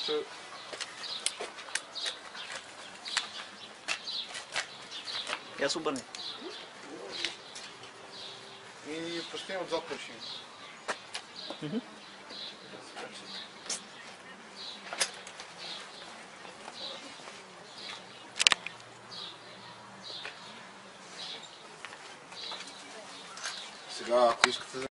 Я се обърни. И почти отзад машина. Сега, ако искате